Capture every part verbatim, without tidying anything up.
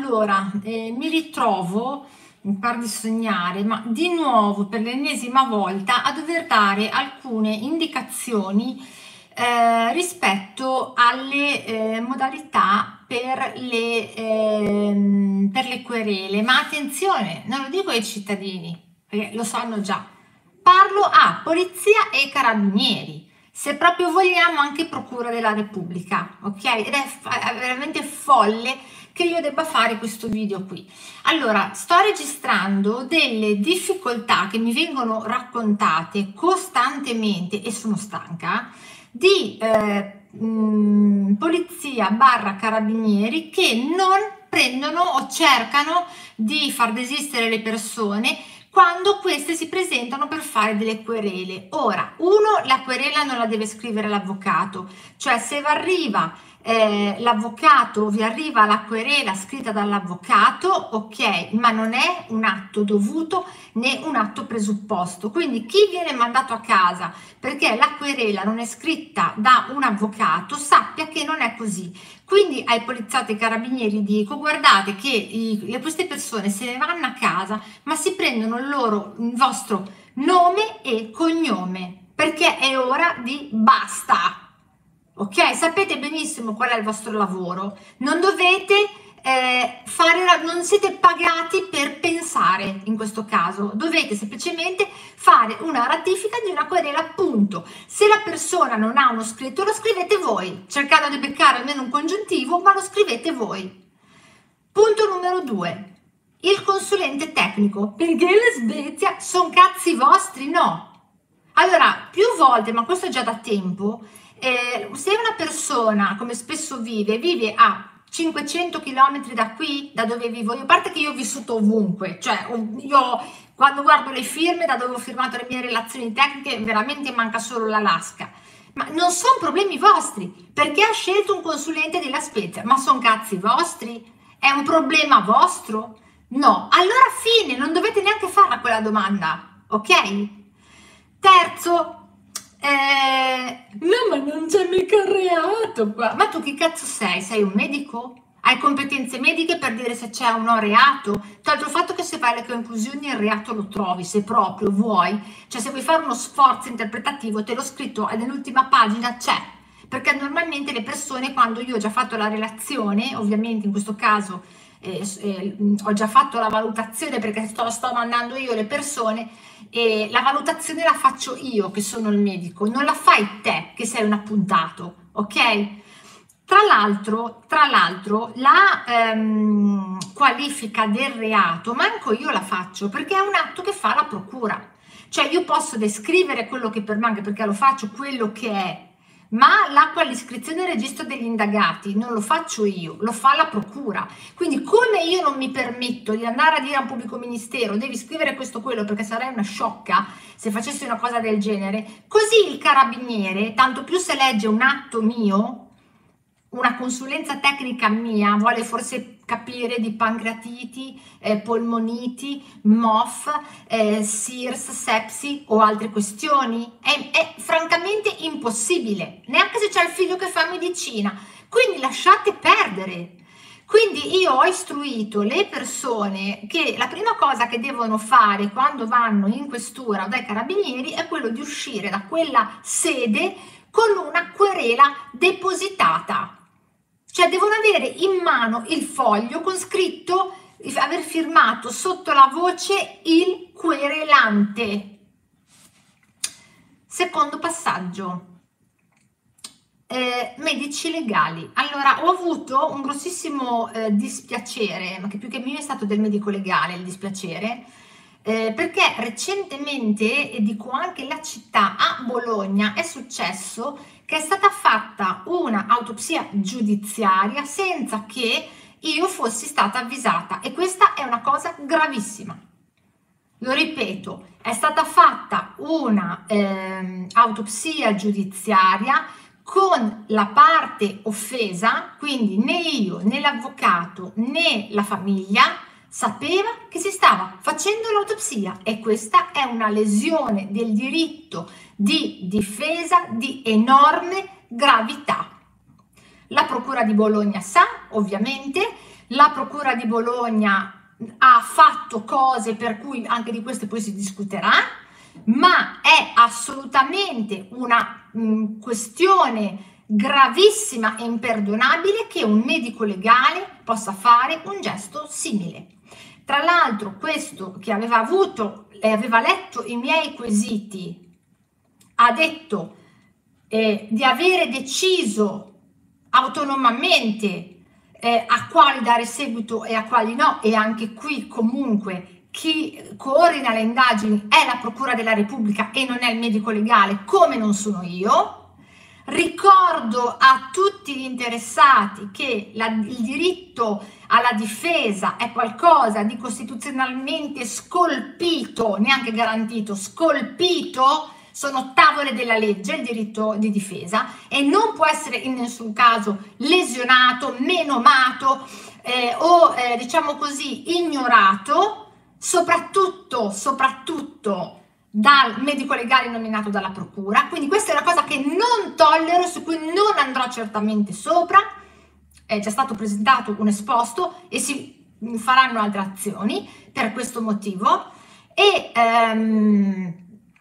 allora eh, mi ritrovo, mi pare di sognare, ma di nuovo per l'ennesima volta a dover dare alcune indicazioni eh, rispetto alle eh, modalità per le, eh, per le querele. Ma attenzione, non lo dico ai cittadini, perché lo sanno già, parlo a polizia e carabinieri, se proprio vogliamo anche procura della Repubblica, ok? Ed è, è veramente folle che io debba fare questo video qui. Allora, sto registrando delle difficoltà che mi vengono raccontate costantemente e sono stanca di eh, mh, polizia barra carabinieri che non prendono o cercano di far desistere le persone quando queste si presentano per fare delle querele. Ora, uno, la querela non la deve scrivere l'avvocato, cioè se arriva eh, l'avvocato, vi arriva la querela scritta dall'avvocato, ok, ma non è un atto dovuto né un atto presupposto. Quindi chi viene mandato a casa perché la querela non è scritta da un avvocato sappia che non è così. Quindi ai poliziotti e ai carabinieri dico: guardate che i, le, queste persone se ne vanno a casa ma si prendono il loro il vostro nome e cognome, perché è ora di basta, ok? Sapete benissimo qual è il vostro lavoro, non dovete eh, fare, non siete pagati per pensare. In questo caso dovete semplicemente fare una ratifica di una querela, punto. Se la persona non ha uno scritto, lo scrivete voi, cercando di beccare almeno un congiuntivo, ma lo scrivete voi. Punto numero due, il consulente tecnico, perché la Svezia sono cazzi vostri? No. Allora, più volte, ma questo già da tempo, eh, se una persona, come spesso vive, vive a cinquecento chilometri da qui, da dove vivo io, a parte che io ho vissuto ovunque, cioè io quando guardo le firme da dove ho firmato le mie relazioni tecniche veramente manca solo l'Alaska, ma non sono problemi vostri, perché ha scelto un consulente della Spezia, ma sono cazzi vostri? È un problema vostro? No, allora fine, non dovete neanche farla quella domanda, ok? Terzo, eh, no, ma non c'è mica il reato qua. Ma tu chi cazzo sei? Sei un medico? Hai competenze mediche per dire se c'è o no reato? Tra l'altro, il fatto che se fai le conclusioni il reato lo trovi, se proprio vuoi, cioè se vuoi fare uno sforzo interpretativo, te l'ho scritto nell'ultima pagina, c'è. Perché normalmente le persone, quando io ho già fatto la relazione, ovviamente in questo caso eh, eh, ho già fatto la valutazione perché sto, sto mandando io le persone, e la valutazione la faccio io che sono il medico, non la fai te che sei un appuntato, ok? Tra l'altro, tra l'altro la ehm, qualifica del reato manco io la faccio, perché è un atto che fa la procura, cioè io posso descrivere quello che per me, anche perché lo faccio quello che è, ma la qualificazione del registro degli indagati non lo faccio io, lo fa la procura. Quindi come io non mi permetto di andare a dire a un pubblico ministero devi scrivere questo o quello, perché sarei una sciocca se facessi una cosa del genere, così il carabiniere, tanto più se legge un atto mio, una consulenza tecnica mia, vuole forse capire di pancreatiti, eh, polmoniti, M O F, eh, S I R S, sepsi o altre questioni, è, è francamente impossibile, neanche se c'è il figlio che fa medicina, quindi lasciate perdere. Quindi io ho istruito le persone che la prima cosa che devono fare quando vanno in questura o dai carabinieri è quello di uscire da quella sede con una querela depositata. Cioè devono avere in mano il foglio con scritto, aver firmato sotto la voce il querelante. Secondo passaggio, eh, medici legali. Allora, ho avuto un grossissimo eh, dispiacere, ma che più che mio è stato del medico legale il dispiacere, eh, perché recentemente, e dico anche la città, a Bologna è successo che è stata fatta una autopsia giudiziaria senza che io fossi stata avvisata, e questa è una cosa gravissima. Lo ripeto, è stata fatta una eh, autopsia giudiziaria con la parte offesa, quindi né io né l'avvocato né la famiglia sapeva che si stava facendo l'autopsia, e questa è una lesione del diritto di difesa di enorme gravità. La Procura di Bologna sa, ovviamente, la Procura di Bologna ha fatto cose per cui anche di queste poi si discuterà, ma è assolutamente una mh, questione gravissima e imperdonabile che un medico legale possa fare un gesto simile. Tra l'altro questo che aveva avuto e aveva letto i miei quesiti ha detto eh, di avere deciso autonomamente eh, a quali dare seguito e a quali no, e anche qui comunque chi coordina le indagini è la Procura della Repubblica e non è il medico legale, come non sono io. Ricordo a tutti gli interessati che la, il diritto alla difesa è qualcosa di costituzionalmente scolpito, neanche garantito, scolpito, sono tavole della legge, il diritto di difesa, e non può essere in nessun caso lesionato, menomato eh, o eh, diciamo così ignorato, soprattutto, soprattutto dal medico legale nominato dalla procura. Quindi questa è una cosa che non tollero, su cui non andrò certamente sopra. È già stato presentato un esposto e si faranno altre azioni per questo motivo. E ehm,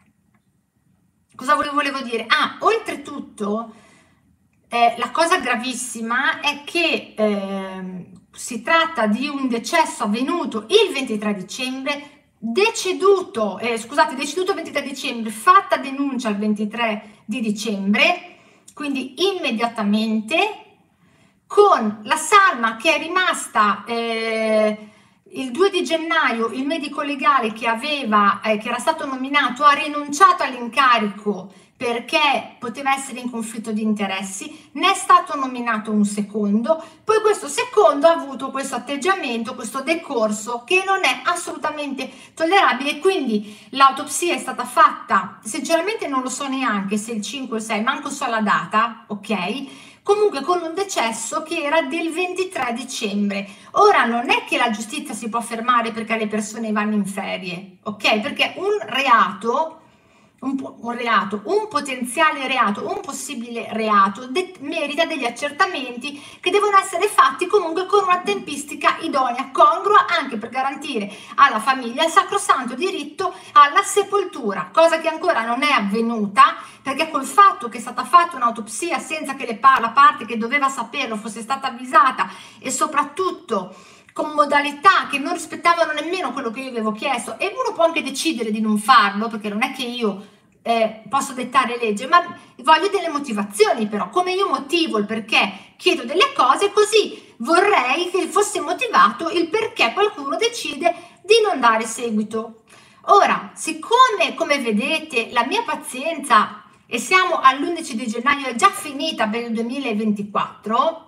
cosa volevo dire? Ah, oltretutto eh, la cosa gravissima è che eh, si tratta di un decesso avvenuto il ventitré dicembre, deceduto, eh, scusate, deceduto il ventitré dicembre, fatta denuncia il ventitré di dicembre, quindi immediatamente, con la salma che è rimasta eh, il due di gennaio, il medico legale che aveva, eh, che era stato nominato, ha rinunciato all'incarico perché poteva essere in conflitto di interessi, ne è stato nominato un secondo, poi questo secondo ha avuto questo atteggiamento, questo decorso che non è assolutamente tollerabile, quindi l'autopsia è stata fatta, sinceramente non lo so neanche se il cinque o il sei, manco so la data, ok? Comunque con un decesso che era del ventitré dicembre. Ora non è che la giustizia si può fermare perché le persone vanno in ferie, ok? Perché un reato, un, un reato, un potenziale reato, un possibile reato de- merita degli accertamenti che devono essere fatti comunque con una tempistica idonea, congrua, anche per garantire alla famiglia il sacrosanto diritto alla sepoltura, cosa che ancora non è avvenuta, perché col fatto che è stata fatta un'autopsia senza che le pa- la parte che doveva saperlo fosse stata avvisata e soprattutto con modalità che non rispettavano nemmeno quello che io avevo chiesto, e uno può anche decidere di non farlo, perché non è che io eh, posso dettare legge, ma voglio delle motivazioni, però come io motivo il perché chiedo delle cose, così vorrei che fosse motivato il perché qualcuno decide di non dare seguito. Ora, siccome come vedete la mia pazienza, e siamo all'undici di gennaio, è già finita per il duemilaventiquattro,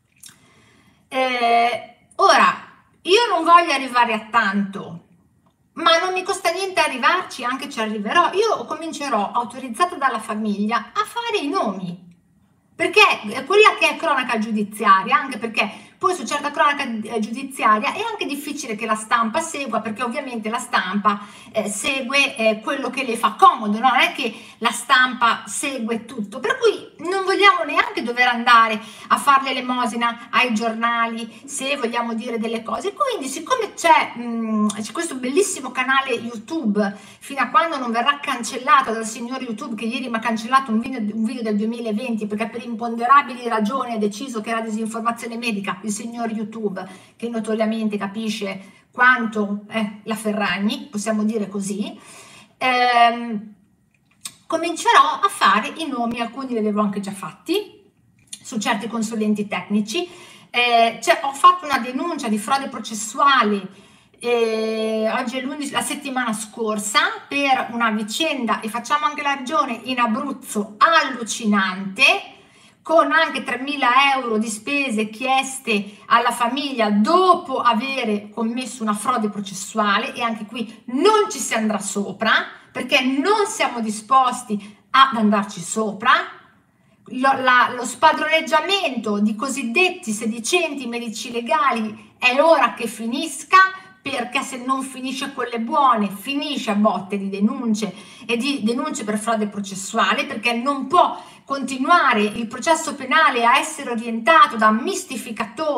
eh, ora io non voglio arrivare a tanto, ma non mi costa niente arrivarci, anche ci arriverò. Io comincerò, autorizzata dalla famiglia, a fare i nomi, perché quella che è cronaca giudiziaria, anche perché poi su certa cronaca giudiziaria è anche difficile che la stampa segua, perché ovviamente la stampa eh, segue eh, quello che le fa comodo, no? Non è che la stampa segue tutto, per cui non vogliamo neanche dover andare a fare l'elemosina ai giornali se vogliamo dire delle cose. Quindi siccome c'è, c'è questo bellissimo canale YouTube, fino a quando non verrà cancellato dal signor YouTube, che ieri mi ha cancellato un video, un video del duemilaventi perché per imponderabili ragioni ha deciso che era disinformazione medica, il signor YouTube, che notoriamente capisce quanto è la Ferragni, possiamo dire così, ehm, comincerò a fare i nomi, alcuni li avevo anche già fatti, su certi consulenti tecnici. Eh, cioè, ho fatto una denuncia di frode processuale eh, oggi è l'undici, la settimana scorsa, per una vicenda, e facciamo anche la regione, in Abruzzo, allucinante, con anche tremila euro di spese chieste alla famiglia dopo aver commesso una frode processuale, e anche qui non ci si andrà sopra perché non siamo disposti ad andarci sopra. Lo, la, lo spadroneggiamento di cosiddetti sedicenti medici legali è ora che finisca, perché se non finisce con le buone finisce a botte di denunce e di denunce per frode processuale, perché non può continuare il processo penale a essere orientato da mistificatori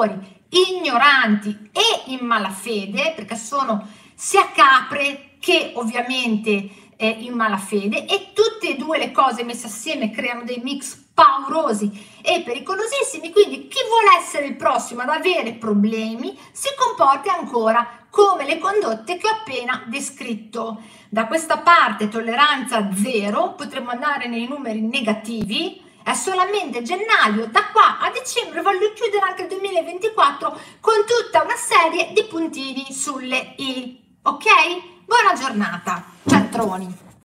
ignoranti e in malafede, perché sono sia capre che ovviamente eh, in malafede, e tutte e due le cose messe assieme creano dei mix paurosi e pericolosissimi. Quindi chi vuole essere il prossimo ad avere problemi si comporti ancora come le condotte che ho appena descritto. Da questa parte tolleranza zero, potremmo andare nei numeri negativi. È solamente gennaio, da qua a dicembre voglio chiudere anche il duemilaventiquattro con tutta una serie di puntini sulle i, ok? Buona giornata, cialtroni!